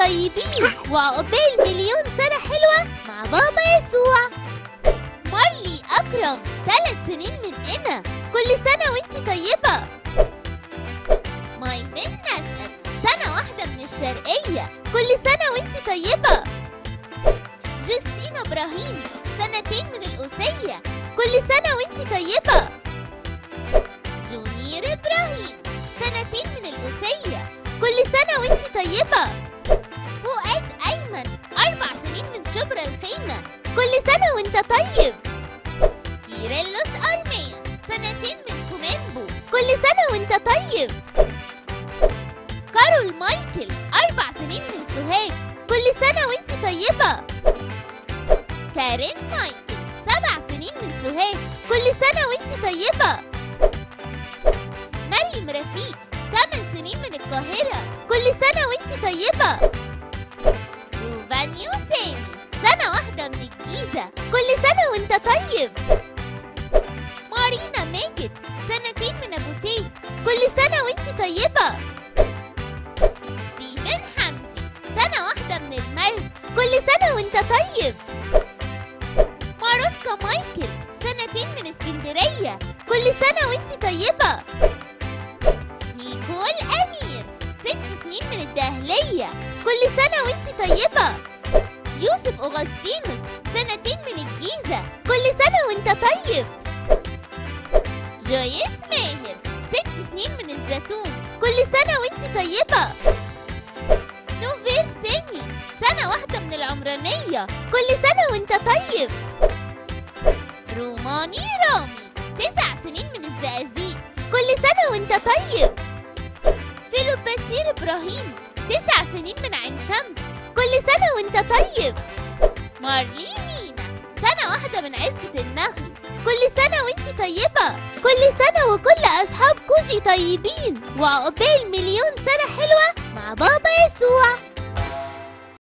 طيبين وعقبال مليون سنة حلوة مع بابا يسوع. مارلي أكرم 3 سنين مننا، كل سنة وانتي طيبة. مايفين نشأت 1 سنة من الشرقية، كل سنة وانتي طيبة. جوستينا إبراهيم 2 من القوسية، كل سنة وانتي طيبة. جونير إبراهيم 2 من القوسية، كل سنة وانتي طيبة. فؤاد أيمن 4 سنين من شبرا الخيمة، كل سنة وانت طيب. كيرلس أرميا 2 من كوميمبو، كل سنة وانت طيب. كارول مايكل 4 سنين من سوهاج، كل سنة وانت طيبة. كارين مايكل 7 سنين من سوهاج، كل سنة وانت طيبة. مريم رفيق 8 سنين من القاهرة، كل سنة وانت طيبة. روفانيو سامي 1 سنة من الجيزة، كل سنة وانت طيب. مارينا ماجد 2 من أبو تيك، كل سنة وانت طيبة. ستيفن حمدي 1 سنة من المرج، كل سنة وانت طيب. ماروسكا مايكل 2 من اسكندرية، كل سنة وانت طيبة. نيكول أمير 6 سنين من الدهلية، كل سنة وانت طيبة. يوسف أغسطينوس 2 من الجيزة، كل سنة وانت طيب. جويس ماهر 6 سنين من الزيتون، كل سنة وانت طيبة. نوفير سامي 1 سنة من العمرانية، كل سنة وانت طيب. روماني رامي 9 سنين من الزقازيق، كل سنة وانت طيب. فيلوباتير إبراهيم 9 سنين من عين شمس، كل سنة وانت طيب. مارلي مينا 1 سنة من عزبة النخل، كل سنة وانت طيبة. كل سنة وكل أصحاب كوجي طيبين وعقبال مليون سنة حلوة مع بابا يسوع.